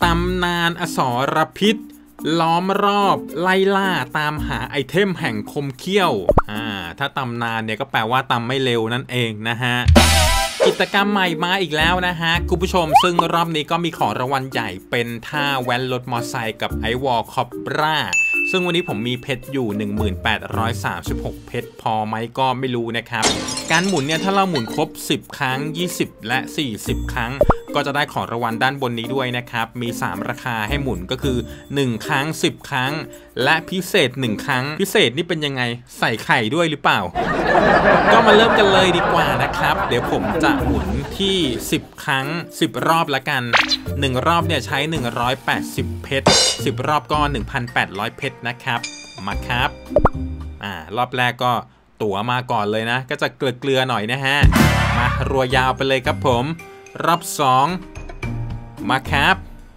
ำนานอสรพิษล้อมรอบไล่ล่าตามหาไอเทมแห่งคมเขี้ยวถ้าตำนานเนี่ยก็แปลว่าตำไม่เร็วนั่นเองนะฮะกิจกรรมใหม่มาอีกแล้วนะฮะคุณผู้ชมซึ่งรอบนี้ก็มีของรางวัลใหญ่เป็นท่าแว้นรถมอไซค์กับไอวอลคอบราซึ่งวันนี้ผมมีเพชรอยู่ 1836 เพชรพอไหมก็ไม่รู้นะครับการหมุนเนี่ยถ้าเราหมุนครบ10ครั้ง20และ40ครั้งก็จะได้ของรางวัลด้านบนนี้ด้วยนะครับมี3ราคาให้หมุนก็คือ1ครั้ง10ครั้งและพิเศษ1ครั้งพิเศษนี่เป็นยังไงใส่ไข่ด้วยหรือเปล่า ก็มาเริ่มกันเลยดีกว่านะครับเดี๋ยวผมจะหมุนที่10ครั้ง10รอบละกัน1รอบเนี่ยใช้180เพชร10รอบก็1,800เพชรนะครับมาครับรอบแรกก็ตั๋วมาก่อนเลยนะก็จะเกลือหน่อยนะฮะมารัวยาวไปเลยครับผมรอบ2มาครับ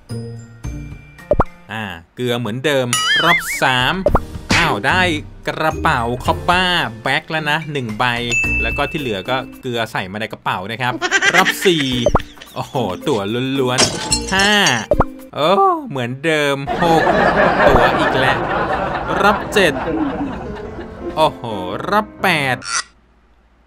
เกลือเหมือนเดิมรอบ3ได้กระเป๋าคอปป้าแบ็คแล้วนะ1ใบแล้วก็ที่เหลือก็เกลือใส่มาในกระเป๋านะครับรอบ4โอ้โหตั๋วล้วนๆ5เหมือนเดิม6ตั๋วอีกแล้วรอบ7โอ้โหรอบ8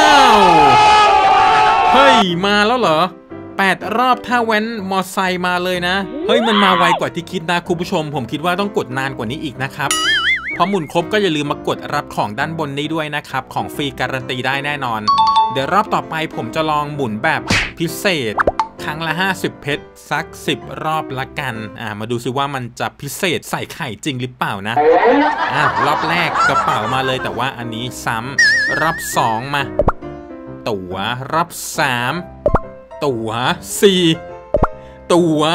เฮ้ยมาแล้วเหรอ8รอบถ้าแว้นมอไซค์มาเลยนะเฮ้ยมันมาไวกว่าที่คิดนะคุณผู้ชมผมคิดว่าต้องกดนานกว่านี้อีกนะครับพอหมุนครบก็อย่าลืมมากดรับของด้านบนนี้ด้วยนะครับของฟรีการันตีได้แน่นอนเดี๋ยวรอบต่อไปผมจะลองหมุนแบบพิเศษครั้งละ50เพชรสัก10รอบละกันมาดูซิว่ามันจะพิเศษใส่ไข่จริงหรือเปล่านะรอบแรกกระเป๋ามาเลยแต่ว่าอันนี้ซ้ำรอบ2มาตั๋วรอบ3ตั๋ว4ตั๋ว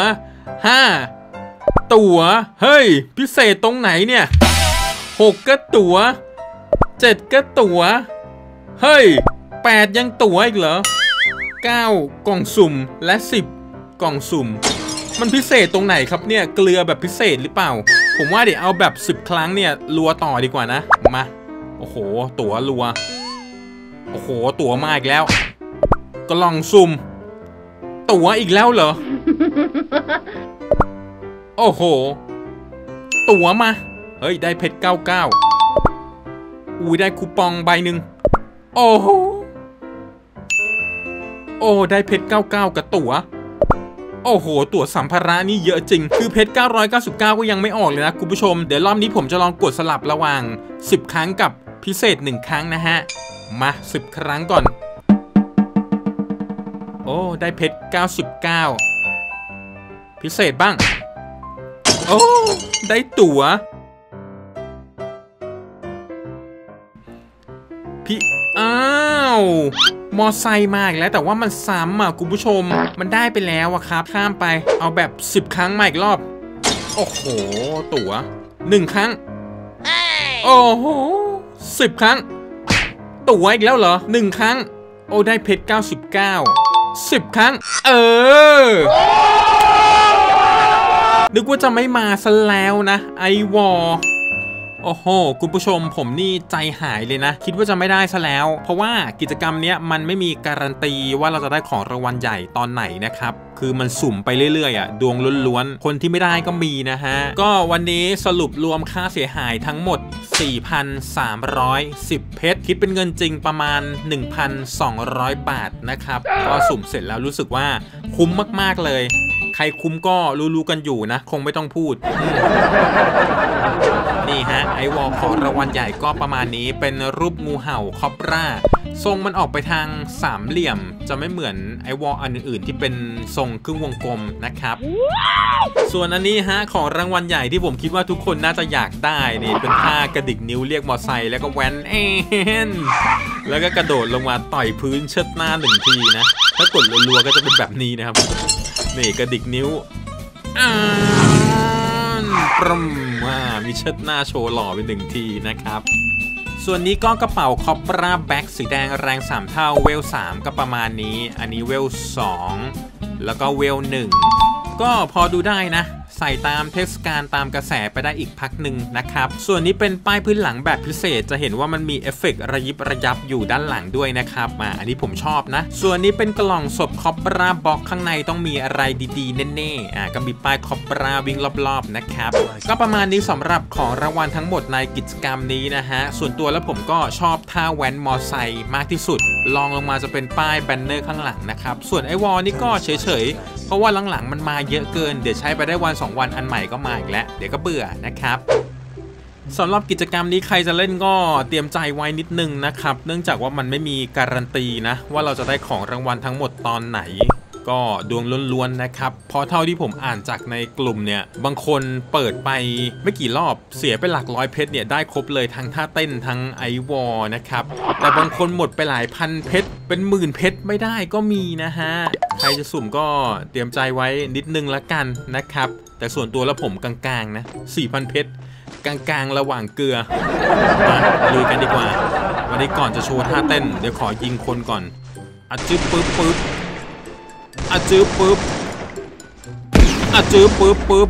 5ตั๋วเฮ้ยพิเศษตรงไหนเนี่ย6ก็ตั๋ว7ก็ตั๋วเฮ้ย8ยังตั๋วอีกเหรอ9กล่องสุ่มและ10กล่องสุ่มมันพิเศษตรงไหนครับเนี่ยเกลือแบบพิเศษหรือเปล่าผมว่าเดี๋ยวเอาแบบ10ครั้งเนี่ยรัวต่อดีกว่านะมาโอ้โหตั๋วรัวโอ้โหตั๋วมาอีกแล้วกล่องสุ่มตั๋วอีกแล้วเหรอโอ้โหตั๋วมาเฮ้ยได้เพชร99ได้คูปองใบหนึ่งโอ้โหได้เพชร99กับตั๋วโอ้โหตั๋วสัมภาระนี่เยอะจริงคือเพชร999ก็ยังไม่ออกเลยนะคุณผู้ชมเดี๋ยวรอบนี้ผมจะลองกดสลับระหว่าง10ครั้งกับพิเศษ1ครั้งนะฮะมา10ครั้งก่อนได้เพชร99พิเศษบ้างได้ตั๋วมอไซค์มาอีกแล้วแต่ว่ามันซ้ำคุณผู้ชมมันได้ไปแล้วครับข้ามไปเอาแบบ10ครั้งมาอีกรอบโอ้โหตั๋ว1ครั้งโอ้โห10ครั้งตั๋วอีกแล้วเหรอ1ครั้งได้เพชร99 10ครั้งนึกว่าจะไม่มาซะแล้วนะไอวอลโอ้โหคุณผู้ชมผมนี่ใจหายเลยนะคิดว่าจะไม่ได้ซะแล้วเพราะว่ากิจกรรมเนี้ยมันไม่มีการันตีว่าเราจะได้ของรางวัลใหญ่ตอนไหนนะครับคือมันสุ่มไปเรื่อยๆดวงล้วนๆคนที่ไม่ได้ก็มีนะฮะก็วันนี้สรุปรวมค่าเสียหายทั้งหมด 4,310 เพชรคิดเป็นเงินจริงประมาณ 1,200 บาทนะครับก็สุ่มเสร็จแล้วรู้สึกว่าคุ้มมากๆเลยใครคุ้มก็รู้ๆกันอยู่นะคงไม่ต้องพูดนี่ฮะไอวอลของรางวัลใหญ่ก็ประมาณนี้เป็นรูปงูเห่าคอบราทรงมันออกไปทางสามเหลี่ยมจะไม่เหมือนไอวอลอันอื่นๆที่เป็นทรงครึ่งวงกลมนะครับส่วนอันนี้ฮะของรางวัลใหญ่ที่ผมคิดว่าทุกคนน่าจะอยากได้นี่เป็นท่ากระดิกนิ้วเรียกมอไซค์แล้วก็แว้นแล้วก็กระโดดลงมาต่อยพื้นเชิดหน้า1ทีนะถ้ากดรัวๆก็จะเป็นแบบนี้นะครับนี่กระดิกนิ้วมีเชิดหน้าโชว์หล่อไป1ทีนะครับส่วนนี้ก็กระเป๋าคอปราแบ็กสีแดงแรง3เท่าเวล3ก็ประมาณนี้อันนี้เวล2แล้วก็เวล1ก็พอดูได้นะใส่ตามเทศกาลตามกระแสไปได้อีกพักหนึ่งนะครับส่วนนี้เป็นป้ายพื้นหลังแบบพิเศษจะเห็นว่ามันมีเอฟเฟกต์ระยิบระยับอยู่ด้านหลังด้วยนะครับอันนี้ผมชอบนะส่วนนี้เป็นกล่องศพคอปราบ็อกข้างในต้องมีอะไรดีๆแน่ๆก็มีป้ายคอปราวิ่งรอบๆนะครับก็ประมาณนี้สำหรับของรางวัลทั้งหมดในกิจกรรมนี้นะฮะส่วนตัวแล้วผมก็ชอบท่าแว้นมอไซค์มากที่สุดลองลงมาจะเป็นป้ายแบนเนอร์ข้างหลังนะครับส่วนไอวอลนี่ก็เฉยๆเพราะว่าหลังๆมันมาเยอะเกินเดี๋ยวใช้ไปได้วัน2วันอันใหม่ก็มาอีกแล้วเดี๋ยวก็เบื่อนะครับสำหรับกิจกรรมนี้ใครจะเล่นก็เตรียมใจไว้นิดนึงนะครับเนื่องจากว่ามันไม่มีการันตีนะว่าเราจะได้ของรางวัลทั้งหมดตอนไหนก็ดวงล้วนๆนะครับเพราะเท่าที่ผมอ่านจากในกลุ่มเนี่ยบางคนเปิดไปไม่กี่รอบเสียไปหลักร้อยเพชรเนี่ยได้ครบเลยทั้งท่าเต้นทั้งไอวอลนะครับแต่บางคนหมดไปหลายพันเพชรเป็นหมื่นเพชรไม่ได้ก็มีนะฮะใครจะสุ่มก็เตรียมใจไว้นิดนึงละกันนะครับแต่ส่วนตัวแล้วผมกลางๆนะ 4,000 เพชรกลางๆระหว่างเกลือมาลุยกันดีกว่าวันนี้ก่อนจะโชว์ท่าเต้นเดี๋ยวขอยิงคนก่อนอัดจึ๊บปึ๊บอาจื้อปึ๊บอาจื้อปึ๊บ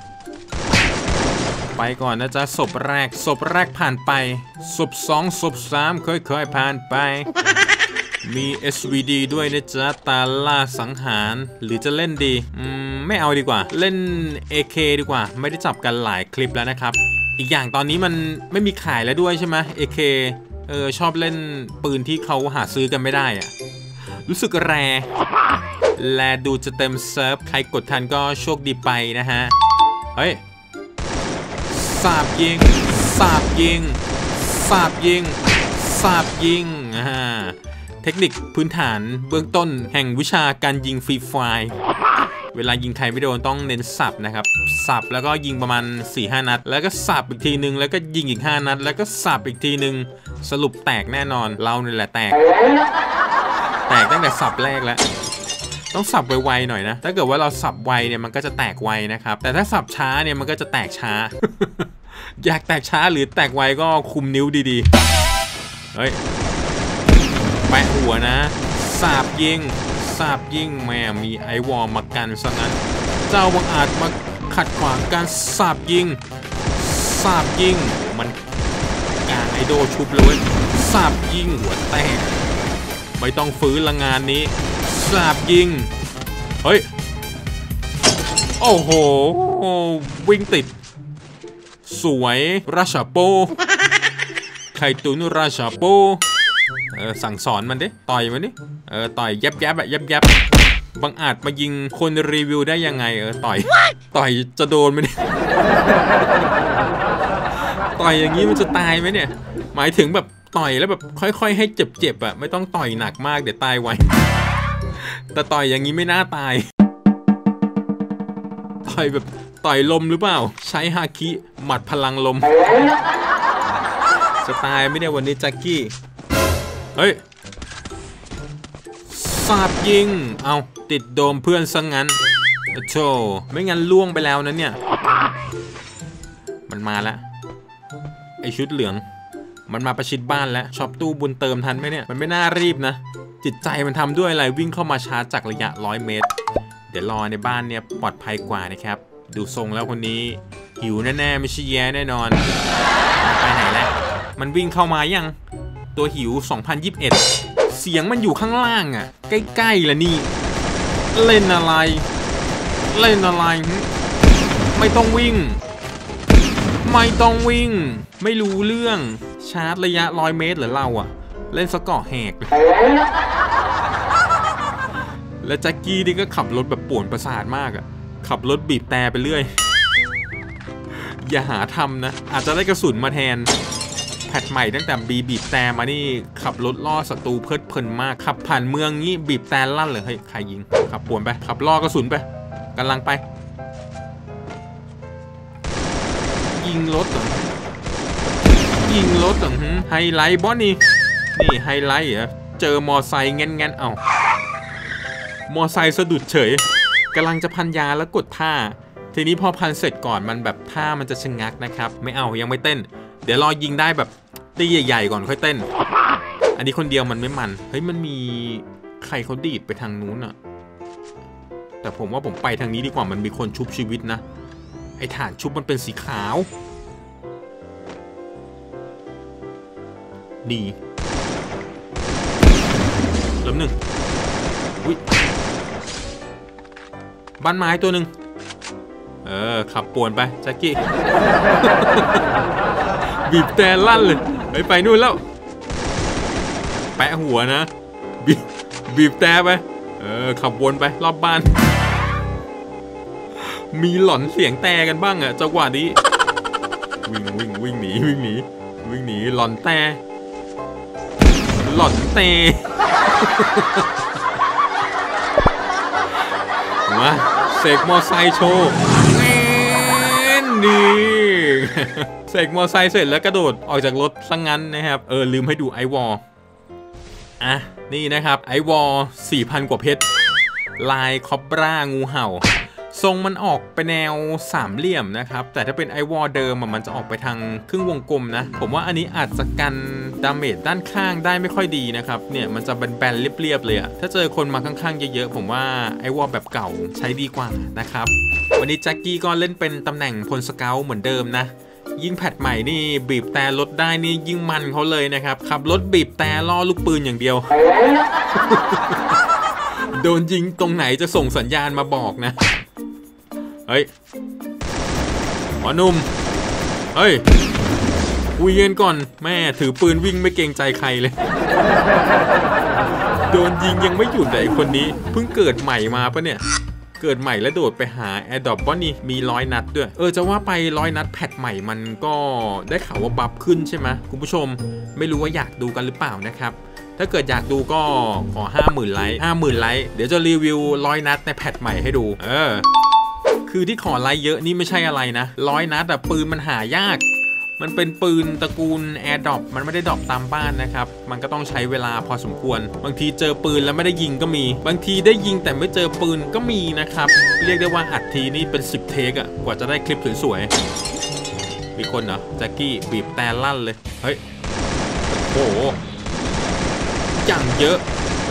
ไปก่อนนะจ๊ะศพแรกผ่านไปศพ2ศพ3ค่อยๆผ่านไปมี SVD ด้วยนะจ๊ะตาล่าสังหารหรือจะเล่นดีไม่เอาดีกว่าเล่น AK ดีกว่าไม่ได้จับกันหลายคลิปแล้วนะครับอีกอย่างตอนนี้มันไม่มีขายแล้วด้วยใช่ไหม AK ชอบเล่นปืนที่เขาหาซื้อกันไม่ได้อะรู้สึกแและดูจะเต็มเซิร์ฟใครกดทันก็โชคดีไปนะฮะเฮ้ยสาบยิงเทคนิคพื้นฐานเบื้องต้นแห่งวิชาการยิงฟรีไฟร์เวลายิงใครไม่โดนต้องเน้นสับนะครับสับแล้วก็ยิงประมาณ 4-5 นัดแล้วก็สับอีกทีนึงแล้วก็ยิงอีก5นัดแล้วก็สับอีกทีนึงสรุปแตกแน่นอนเราเนี่ยแหละแตกตั้งแต่สับแรกแล้วต้องสับไวๆหน่อยนะถ้าเกิดว่าเราสับไวเนี่ยมันก็จะแตกไวนะครับแต่ถ้าสับช้าเนี่ยมันก็จะแตกช้า อยากแตกช้าหรือแตกไวก็คุมนิ้วดีๆเฮ้ยแปะหัวนะสาบยิงแม่มีไอวอลมากันซะงั้นเจ้าบังอาจมาขัดขวางการสาบยิงมันกางไอโดชุบเลยสาบยิงหัวแตกไม่ต้องฟื้นละงานนี้สาบยิงเฮ้ยโอ้โหวิ่งติดสวยราชาโปไข่ตุ๋นราชาโปสั่งสอนมันดิต่อยมันดิต่อยยับบังอาจมายิงคนรีวิวได้ยังไงต่อยจะโดนไหมเนี่ยต่อยอย่างนี้มันจะตายไหมเนี่ยหมายถึงแบบต่อยแล้วแบบค่อยๆให้เจ็บๆไม่ต้องต่อยหนักมากเดี๋ยวตายไวแต่ต่อยอย่างนี้ไม่น่าตายต่อยแบบต่อยลมหรือเปล่าใช้ฮาคิหมัดพลังลมจะตายไม่ได้วันนี้แจ็คกี้เฮ้ยสาบยิงเอาติดโดมเพื่อนซะงั้นโธ่ไม่งั้นล่วงไปแล้วนะเนี่ยมันมาแล้วไอชุดเหลืองมันมาประชิดบ้านแล้วช็อปตู้บุญเติมทันไหมเนี่ยมันไม่น่ารีบนะจิตใจมันทำด้วยอะไรวิ่งเข้ามาชาร์จจากระยะ100 เมตรเดี๋ยวรอในบ้านเนี่ยปลอดภัยกว่านะครับดูทรงแล้วคนนี้หิวแน่ๆไม่ใช่แย่แน่นอนไปไหนแล้วมันวิ่งเข้ามายังตัวหิว2021เสียงมันอยู่ข้างล่างอ่ะใกล้ๆละนี่เล่นอะไรไม่ต้องวิ่งไม่รู้เรื่องชาร์จระยะ100 เมตรหรือเราอ่ะเล่นสกอร์แหกและแจ็คกี้นี่ก็ขับรถแบบป่วนประสาทมากอ่ะขับรถบีบแต่ไปเรื่อยอย่าหาทำนะอาจจะได้กระสุนมาแทนแพทใหม่ตั้งแต่บีบแต่มานี่ขับรถล่อศัตรูเพลิดเพลินมากขับผ่านเมืองงี้บีบแต่ลั่นเลยเฮ้ยใครยิงขับป่วนไปขับล่อกระสุนไปกำลังไปยิงรถเหรอไฮไลท์บอสนี่ไฮไลท์เหรอเจอมอไซค์งั้นเอามอไซค์สะดุดเฉยกำลังจะพันยาแล้วกดท่าทีนี้พอพันเสร็จก่อนมันแบบท่ามันจะชะงักนะครับไม่เอายังไม่เต้นเดี๋ยวรอยิงได้แบบตีใหญ่ๆก่อนค่อยเต้นอันนี้คนเดียวมันไม่มันเฮ้ยมันมีใครเขาดีดไปทางนู้นอะแต่ผมว่าผมไปทางนี้ดีกว่ามันมีคนชุบชีวิตนะไอ้ฐานชุบมันเป็นสีขาวนี่ล้มหนึ่งอุ้ยบ้านไม้ตัวหนึ่งขับป่วนไปแจ็คกี้ บีบแต่ลั่นเลยไปนู่นแล้วแปะหัวนะบีบแต่ไปขับวนไปรอบบ้านมีหล่อนเสียงแต่กันบ้างอะจังหวะนี้วิ่งหนีหล่อนแต่มาเสกมอไซค์โชว์นี่เสกมอไซค์เสร็จแล้วกระโดดออกจากรถซะงั้นนะครับลืมให้ดูไอวอลนี่นะครับไอวอล 4,000 กว่าเพชรลายคอบรางูเห่าทรงมันออกไปแนวสามเหลี่ยมนะครับแต่ถ้าเป็นไอวอลเดิมมันจะออกไปทางครึ่งวงกลมนะผมว่าอันนี้อาจจะกันดาเมจด้านข้างได้ไม่ค่อยดีนะครับเนี่ยมันจะแบนๆเรียบๆเลยอะถ้าเจอคนมาข้างๆเยอะๆผมว่าไอวอลแบบเก่าใช้ดีกว่านะครับวันนี้แจ็คกี้ก็เล่นเป็นตำแหน่งพลสเกลเหมือนเดิมนะยิ่งแพทใหม่นี่บีบแต่รถได้นี่ยิ่งมันเขาเลยนะครับขับรถบีบแต่ล่อลูกปืนอย่างเดียว โดนยิงตรงไหนจะส่งสัญญาณมาบอกนะเฮ้ยหมอนุ่มเฮ้ยคุยกันก่อนแม่ถือปืนวิ่งไม่เกรงใจใครเลยโดนยิงยังไม่หยุดเลยคนนี้เพิ่งเกิดใหม่มาปะเนี่ยเกิดใหม่แล้วโดดไปหาแอร์ดรอปว่านี่มี100 นัดด้วยจะว่าไป100 นัดแพทใหม่มันก็ได้ข่าวว่าบัฟขึ้นใช่ไหมคุณผู้ชมไม่รู้ว่าอยากดูกันหรือเปล่านะครับถ้าเกิดอยากดูก็ขอ 50,000 ไลค์ 50,000 ไลค์เดี๋ยวจะรีวิว100 นัดในแพทใหม่ให้ดูคือที่ขอไลค์เยอะนี่ไม่ใช่อะไรนะ100 นัดแต่ปืนมันหายากมันเป็นปืนตระกูลแอร์ดรอปมันไม่ได้ดรอปตามบ้านนะครับมันก็ต้องใช้เวลาพอสมควรบางทีเจอปืนแล้วไม่ได้ยิงก็มีบางทีได้ยิงแต่ไม่เจอปืนก็มีนะครับเรียกได้ว่าอัดทีนี่เป็น10 เทคอะกว่าจะได้คลิปสวยๆมีคนเหรอแจ็คกี้บีบแต่ลั่นเลยเฮ้ยโอ้โหอย่างเยอะ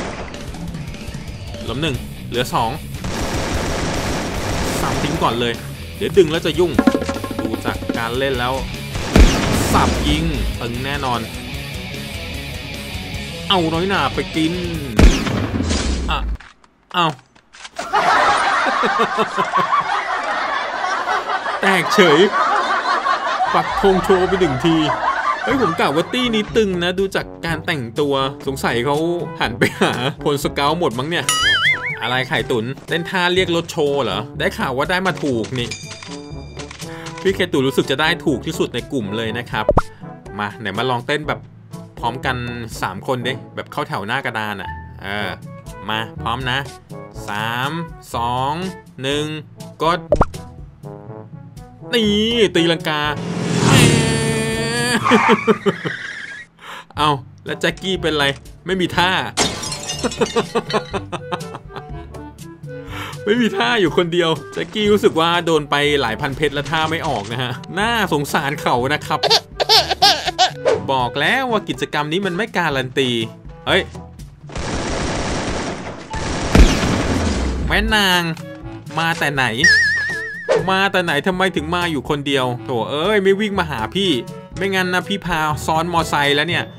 ล้มหนึ่งเหลือ2สับทิ้งก่อนเลยเดี๋ยวดึงแล้วจะยุ่งดูจากการเล่นแล้วสับยิงตึงแน่นอนเอาน้อยหนาไปกินเอาแตกเฉยปักธงโชว์ไป1 ทีผมกล่าวว่าตี้นี้ตึงนะดูจากการแต่งตัวสงสัยเขาหันไปหาพลสเกลหมดมั้งเนี่ยอะไรไข่ตุ๋นเล่นท่าเรียกรถโชว์เหรอได้ข่าวว่าได้มาถูกนี่พี่เคตู่รู้สึกจะได้ถูกที่สุดในกลุ่มเลยนะครับมาไหนมาลองเต้นแบบพร้อมกัน3 คนดิแบบเข้าแถวหน้ากระดานมาพร้อมนะ3 2 1กดนี่ตีลังกาเอาแล้วแจ็คกี้เป็นไรไม่มีท่า ไม่มีท่าอยู่คนเดียวแจ็คกี้รู้สึกว่าโดนไปหลายพันเพชรแล้วท่าไม่ออกนะฮะน่าสงสารเขานะครับ บอกแล้วว่ากิจกรรมนี้มันไม่การันตีเฮ้ยแม่นางมาแต่ไหนทำไมถึงมาอยู่คนเดียวโถไม่วิ่งมาหาพี่ไม่งั้นนะพี่พาซ้อนมอไซค์แล้วเนี่ย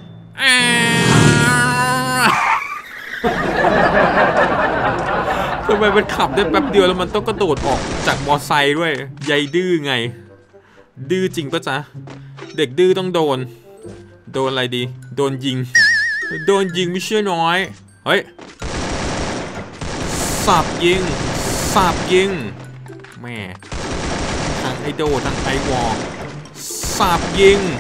ทำไมมันขับได้แป๊บเดียวแล้วมันต้องกระโดดออกจากมอไซค์ด้วยใยดื้อไงดื้อจริงปะจ๊ะเด็กดื้อต้องโดนอะไรดีโดนยิงไม่เชื่อน้อยเฮ้ยสับยิงแม่ทั้งไอโดทั้งไอวอลสับยิง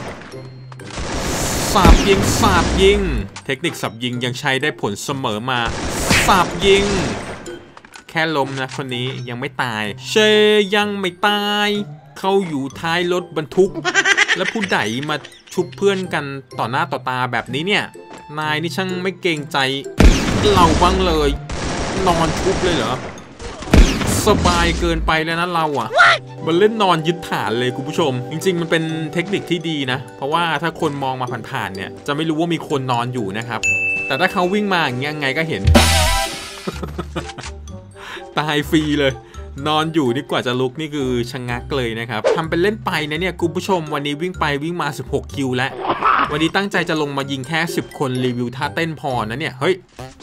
เทคนิคสับยิงยังใช้ได้ผลเสมอมาสับยิงแค่ล้มนะคนนี้ยังไม่ตายยังไม่ตายเขาอยู่ท้ายรถบรรทุกแล้วผู้ใดมาชุบเพื่อนกันต่อหน้าต่อตาแบบนี้เนี่ยนายนี่ช่างไม่เกรงใจเราบ้างเลยนอนชุบเลยเหรอสบายเกินไปแล้วนะเรามันเล่นนอนยึดฐานเลยคุณผู้ชมจริงๆมันเป็นเทคนิคที่ดีนะเพราะว่าถ้าคนมองมาผ่านๆเนี่ยจะไม่รู้ว่ามีคนนอนอยู่นะครับแต่ถ้าเขาวิ่งมาอย่างเงี้ยไงก็เห็น ตายฟรีเลยนอนอยู่นี่กว่าจะลุกนี่คือชะงักเลยนะครับทำเป็นเล่นไปนะเนี่ยคุณผู้ชมวันนี้วิ่งไปวิ่งมา16คิวแล้ววันนี้ตั้งใจจะลงมายิงแค่10คนรีวิวท่าเต้นพอนะเนี่ยเฮ้ย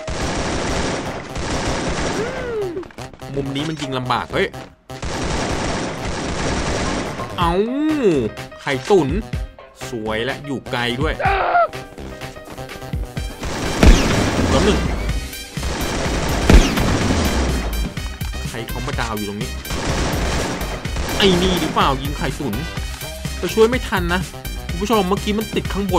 มุมนี้มันยิงลำบากเฮ้ยเอาไข่ตุ๋นสวยและอยู่ไกลด้วยล้มหนึ่งใครเขามาดาวอยู่ตรงนี้ไอ้นี่หรือเปล่ายิงไข่ตุ๋นแต่ช่วยไม่ทันนะคุณผู้ชมเมื่อกี้มันติดข้างบน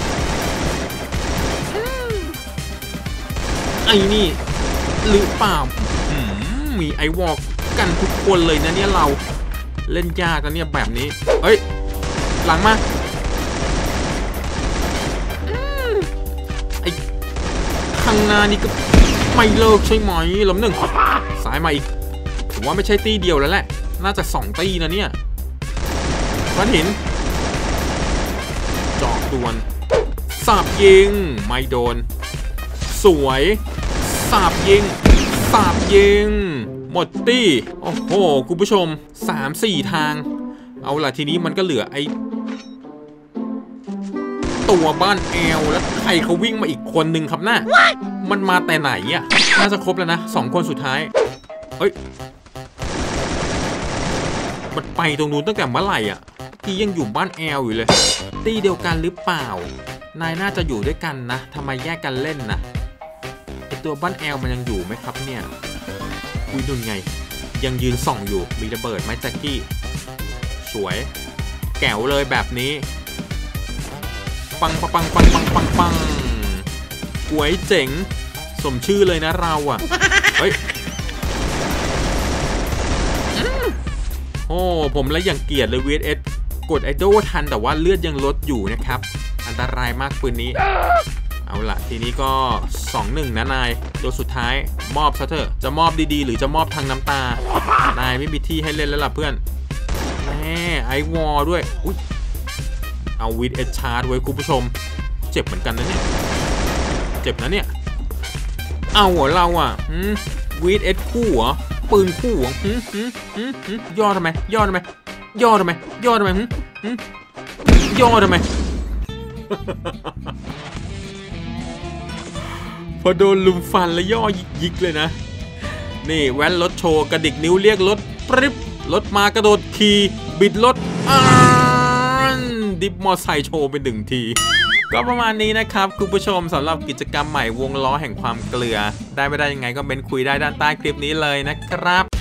ไอ้นี่หรือเปล่ามีไอวอล์กกันทุกคนเลยนะเนี่ยเราเล่นยากนะเนี่ยแบบนี้เฮ้ยหลังมาไอข้างหน้านี่ก็ไม่เลิกใช่ไหมล้มหนึ่งสายมาอีกผมว่าไม่ใช่ตีเดียวแล้วแหละน่าจะ2ตีนะเนี่ยก้อนหินจอกดวนสาบยิงไม่โดนสวยสาบยิงสาบยิงหมดตี้โอ้โหคุณผู้ชม 3-4 ทางเอาล่ะทีนี้มันก็เหลือไอตัวบ้านแอลแล้วใครเขาวิ่งมาอีกคนนึงครับน่ะมันมาแต่ไหนอ่ะน่าจะครบแล้วนะ2คนสุดท้ายเฮ้ยมันไปตรงนู้นตั้งแต่เมื่อไหร่อ่ะที่ยังอยู่บ้านแอลอยู่เลยตีเดียวกันหรือเปล่านายน่าจะอยู่ด้วยกันนะทำไมแยกกันเล่นนะไอตัวบ้านแอลมันยังอยู่ไหมครับเนี่ยคุยดูไงยังยืนส่องอยู่มีระเบิดไหมแจ็คกี้สวยแก๋วเลยแบบนี้ปังปังปังปังปังปังหวยเจ๋งสมชื่อเลยนะเราอ่ะเฮ้ยโอ้ผมแล้วอย่างเกลียดเลย VS กดไอดอลทันแต่ว่าเลือดยังลดอยู่นะครับอันตรายมากปืนนี้เอาล่ะทีนี้ก็ 2-1 นะนายตัวสุดท้ายมอบซะเถอะจะมอบดีๆหรือจะมอบทางน้ำตานายไม่มีที่ให้เล่นแล้วล่ะเพื่อนแม่ไอวอลด้วยอุ๊ยเอาวิดเอชชาร์จไว้คุณผู้ชมเจ็บเหมือนกันนะเนี่ยเจ็บนะเนี่ยเอาหัวเราอ่ะวิดเอชคู่เหรอปืนคู่เหรอย่อทำไมย่อทำไมย่อทำไมย่อทำไมย่อทำไมพอโดนลุมฟันแล้วย่อยิกเลยนะนี่แว้นรถโชว์กระดิกนิ้วเรียกรถปริ๊บรถมากระโดดขี่บิดรถดิฟมอไซค์โชว์ไป1 ทีก็ประมาณนี้นะครับคุณผู้ชมสำหรับกิจกรรมใหม่วงล้อแห่งความเกลือได้ไม่ได้ยังไงก็เม้นคุยได้ด้านใต้คลิปนี้เลยนะครับ